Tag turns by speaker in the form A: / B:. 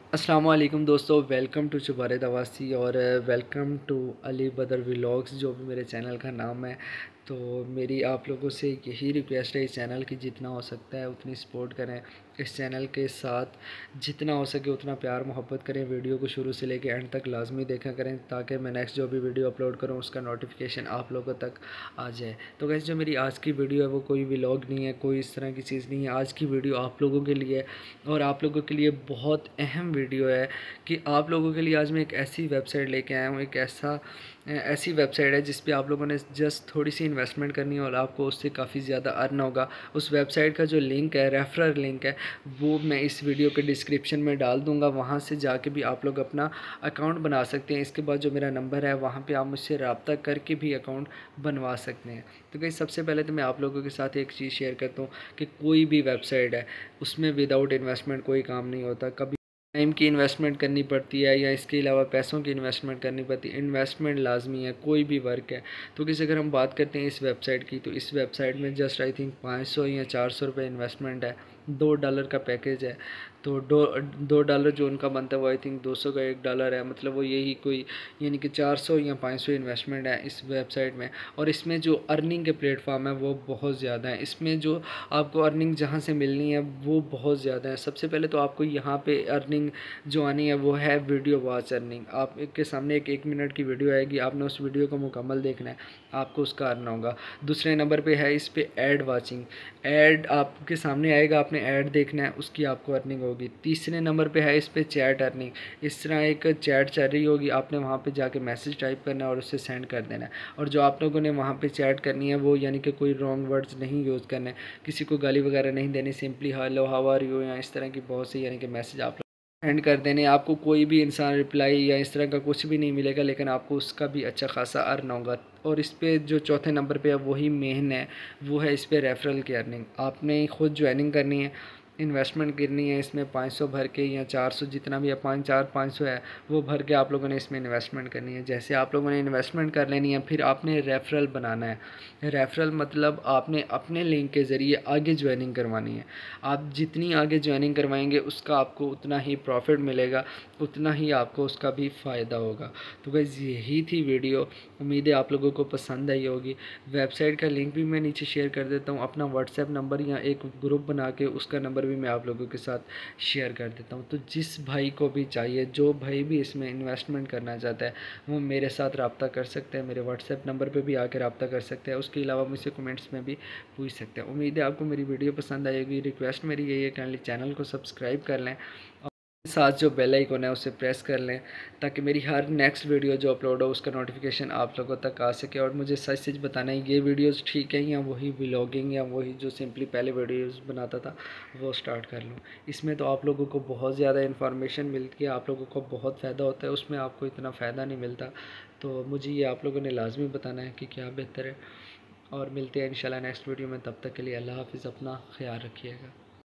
A: अस्सलाम वालेकुम दोस्तों, वेलकम टू चुबारे दवासी और वेलकम टू अली बदर व्लॉग्स, जो भी मेरे चैनल का नाम है। तो मेरी आप लोगों से यही रिक्वेस्ट है इस चैनल की, जितना हो सकता है उतनी सपोर्ट करें। इस चैनल के साथ जितना हो सके उतना प्यार मोहब्बत करें। वीडियो को शुरू से लेकर एंड तक लाजमी देखा करें, ताकि मैं नेक्स्ट जो भी वीडियो अपलोड करूं उसका नोटिफिकेशन आप लोगों तक आ जाए। तो गैस, जो मेरी आज की वीडियो है वो कोई व्लॉग नहीं है, कोई इस तरह की चीज़ नहीं है। आज की वीडियो आप लोगों के लिए और आप लोगों के लिए बहुत अहम वीडियो है कि आप लोगों के लिए आज मैं एक ऐसी वेबसाइट लेके आया हूँ। एक ऐसी वेबसाइट है जिस पे आप लोगों ने जस्ट थोड़ी सी इन्वेस्टमेंट करनी है और आपको उससे काफ़ी ज़्यादा अर्न होगा। उस वेबसाइट का जो लिंक है, रेफरल लिंक है, वो मैं इस वीडियो के डिस्क्रिप्शन में डाल दूँगा। वहाँ से जाके भी आप लोग अपना अकाउंट बना सकते हैं। इसके बाद जो मेरा नंबर है वहाँ पे आप मुझसे रब्ता करके भी अकाउंट बनवा सकते हैं। तो गाइस, सबसे पहले तो मैं आप लोगों के साथ एक चीज़ शेयर करता हूँ कि कोई भी वेबसाइट है उसमें विदाउट इन्वेस्टमेंट कोई काम नहीं होता। कभी टाइम की इन्वेस्टमेंट करनी पड़ती है या इसके अलावा पैसों की इन्वेस्टमेंट करनी पड़ती है। इन्वेस्टमेंट लाजमी है, कोई भी वर्क है। तो किसी अगर हम बात करते हैं इस वेबसाइट की, तो इस वेबसाइट में जस्ट आई थिंक 500 या 400 रुपये इन्वेस्टमेंट है। $2 का पैकेज है। तो दो डॉलर जो उनका बनता है वो आई थिंक 200 का $1 है। मतलब वो यही कोई, यानी कि 400 या 500 इन्वेस्टमेंट है इस वेबसाइट में। और इसमें जो अर्निंग के प्लेटफॉर्म है वो बहुत ज़्यादा है। इसमें जो आपको अर्निंग जहाँ से मिलनी है वो बहुत ज़्यादा है। सबसे पहले तो आपको यहाँ पे अर्निंग जो आनी है वो है वीडियो वॉच अर्निंग। आपके सामने एक मिनट की वीडियो आएगी, आपने उस वीडियो को मुकम्मल देखना है, आपको उसका अर्न होगा। दूसरे नंबर पे है इस पे ऐड वाचिंग। ऐड आपके सामने आएगा, आपने ऐड देखना है, उसकी आपको अर्निंग होगी। तीसरे नंबर पे है इस पे चैट अर्निंग। इस तरह एक चैट चल रही होगी, आपने वहाँ पे जाके मैसेज टाइप करना है और उससे सेंड कर देना है। और जो आप लोगों ने वहाँ पे चैट करनी है वो यानी कि कोई रॉन्ग वर्ड्स नहीं यूज़ करने, किसी को गाली वगैरह नहीं देनी। Simply hello how are you या इस तरह की बहुत सी यानी कि मैसेज आप सेंड कर देने। आपको कोई भी इंसान रिप्लाई या इस तरह का कुछ भी नहीं मिलेगा, लेकिन आपको उसका भी अच्छा खासा अर्न होगा। और इस पे जो चौथे नंबर पे है वही मेन है, वो है इस पे रेफरल की अर्निंग। आपने खुद ज्वाइनिंग करनी है, इन्वेस्टमेंट करनी है इसमें 500 भर के या 400, जितना भी है 500 है, वो भर के आप लोगों ने इसमें इन्वेस्टमेंट करनी है। जैसे आप लोगों ने इन्वेस्टमेंट कर लेनी है, फिर आपने रेफरल बनाना है। रेफरल मतलब आपने अपने लिंक के ज़रिए आगे ज्वाइनिंग करवानी है। आप जितनी आगे ज्वाइनिंग करवाएंगे उसका आपको उतना ही प्रॉफिट मिलेगा, उतना ही आपको उसका भी फ़ायदा होगा। तो गाइस, यही थी वीडियो। उम्मीद है आप लोगों को पसंद आई होगी। वेबसाइट का लिंक भी मैं नीचे शेयर कर देता हूँ। अपना व्हाट्सएप नंबर या एक ग्रुप बना के उसका नंबर भी मैं आप लोगों के साथ शेयर कर देता हूँ। तो जिस भाई को भी चाहिए, जो भाई भी इसमें इन्वेस्टमेंट करना चाहता है, वो मेरे साथ रब्ता कर सकते हैं। मेरे व्हाट्सएप नंबर पर भी आकर रब्ता कर सकते हैं। उसके अलावा मुझसे कमेंट्स में भी पूछ सकते हैं। उम्मीद है आपको मेरी वीडियो पसंद आएगी। रिक्वेस्ट मेरी यही है, काइंडली चैनल को सब्सक्राइब कर लें और साथ जो बेल आइकन है उसे प्रेस कर लें, ताकि मेरी हर नेक्स्ट वीडियो जो अपलोड हो उसका नोटिफिकेशन आप लोगों तक आ सके। और मुझे सच सच बताना है, ये वीडियोस ठीक है या वही व्लॉगिंग या वही जो सिंपली पहले वीडियोस बनाता था वो स्टार्ट कर लूँ। इसमें तो आप लोगों को बहुत ज़्यादा इन्फॉर्मेशन मिलती है, आप लोगों को बहुत फ़ायदा होता है, उसमें आपको इतना फ़ायदा नहीं मिलता। तो मुझे ये आप लोगों ने लाजमी बताना है कि क्या बेहतर है। और मिलते हैं इंशाल्लाह नेक्स्ट वीडियो में। तब तक के लिए अल्लाह हाफ़िज़, अपना ख्याल रखिएगा।